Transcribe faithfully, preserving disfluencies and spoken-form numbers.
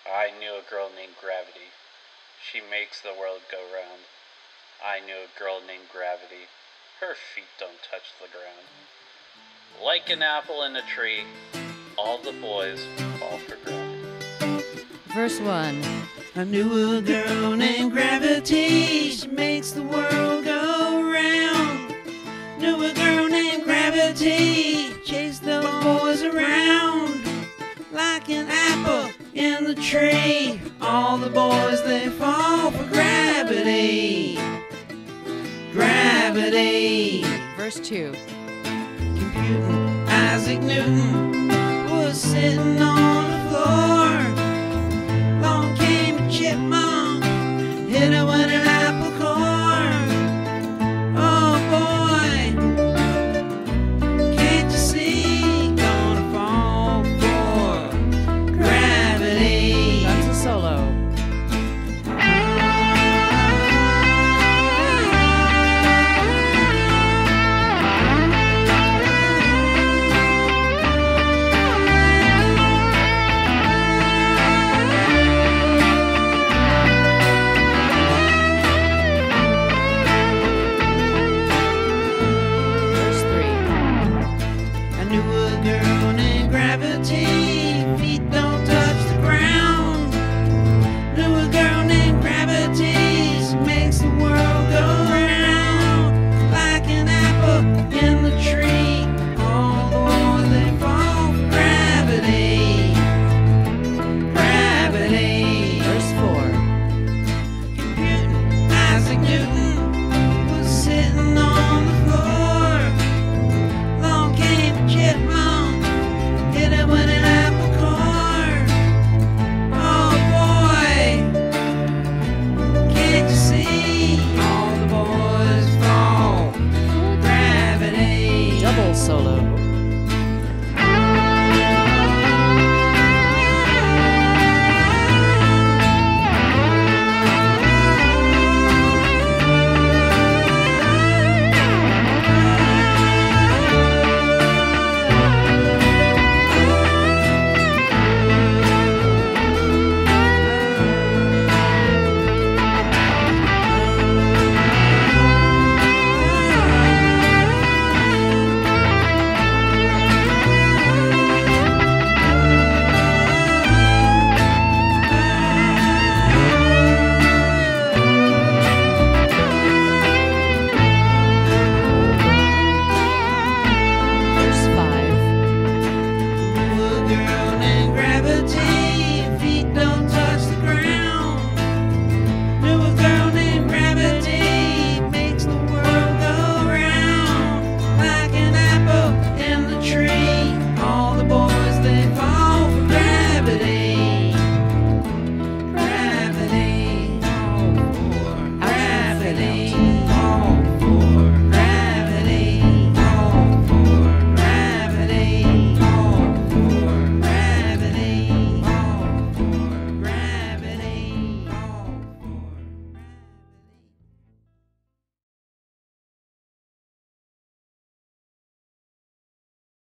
I knew a girl named Gravity. She makes the world go round. I knew a girl named Gravity. Her feet don't touch the ground. Like an apple in a tree, all the boys fall for Gravity. Verse one. I knew a girl named Gravity. She makes the world go round. Knew a girl named Gravity. Chase the boys around. Like an apple in the tree, all the boys they fall for gravity. Gravity. Verse two. Computing Isaac Newton was sitting on the floor.